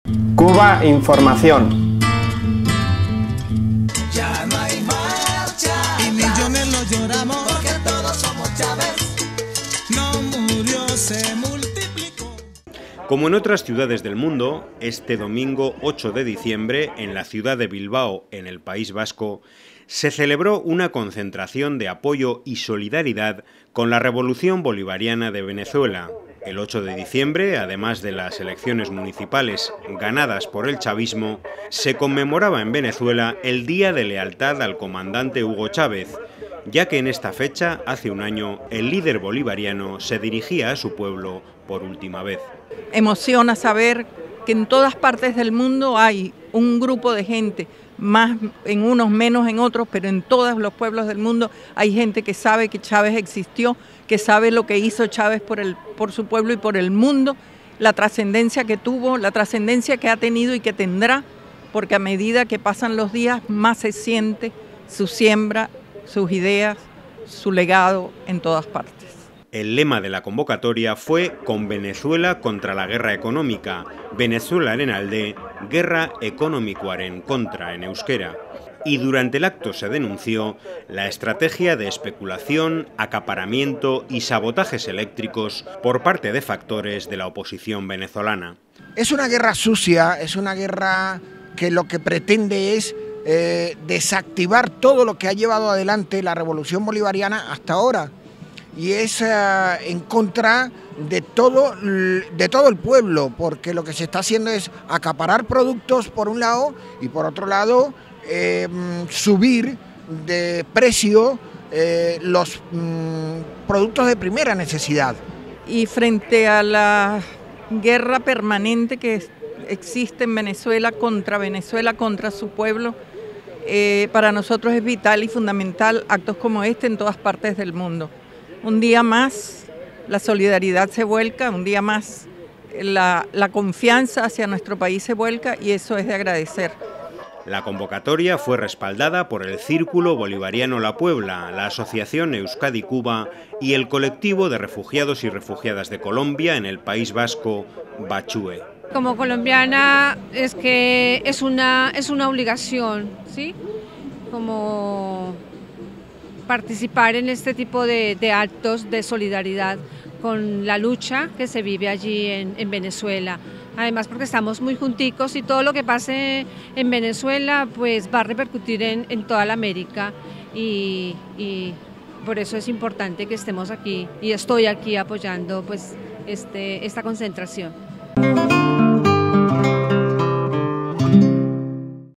Cuba Información. Ya no hay marcha y millones lo lloramos porque todos somos Chávez. No murió, se multiplicó. Como en otras ciudades del mundo, este domingo 8 de diciembre, en la ciudad de Bilbao, en el País Vasco, se celebró una concentración de apoyo y solidaridad con la Revolución Bolivariana de Venezuela. El 8 de diciembre, además de las elecciones municipales ganadas por el chavismo, se conmemoraba en Venezuela el Día de Lealtad al comandante Hugo Chávez, ya que en esta fecha, hace un año, el líder bolivariano se dirigía a su pueblo por última vez. Emociona saber que en todas partes del mundo hay un grupo de gente, más en unos, menos en otros, pero en todos los pueblos del mundo hay gente que sabe que Chávez existió, que sabe lo que hizo Chávez por su pueblo y por el mundo, la trascendencia que tuvo, la trascendencia que ha tenido y que tendrá, porque a medida que pasan los días más se siente su siembra, sus ideas, su legado en todas partes. El lema de la convocatoria fue «Con Venezuela contra la guerra económica, Venezuelaren alde, guerra ekonomikoaren kontra» en euskera. Y durante el acto se denunció la estrategia de especulación, acaparamiento y sabotajes eléctricos por parte de factores de la oposición venezolana. Es una guerra sucia, es una guerra que lo que pretende es desactivar todo lo que ha llevado adelante la revolución bolivariana hasta ahora. Y es en contra de todo el pueblo, porque lo que se está haciendo es acaparar productos por un lado y por otro lado subir de precio los productos de primera necesidad. Y frente a la guerra permanente que existe en Venezuela, contra su pueblo, para nosotros es vital y fundamental actos como este en todas partes del mundo. Un día más la solidaridad se vuelca, un día más la confianza hacia nuestro país se vuelca y eso es de agradecer. La convocatoria fue respaldada por el Círculo Bolivariano La Puebla, la Asociación Euskadi-Cuba y el colectivo de refugiados y refugiadas de Colombia en el País Vasco, Bachue. Como colombiana es que es una obligación, ¿sí? Como participar en este tipo de actos de solidaridad con la lucha que se vive allí en Venezuela. Además porque estamos muy junticos y todo lo que pase en Venezuela pues va a repercutir en toda la América y por eso es importante que estemos aquí y estoy aquí apoyando pues esta concentración.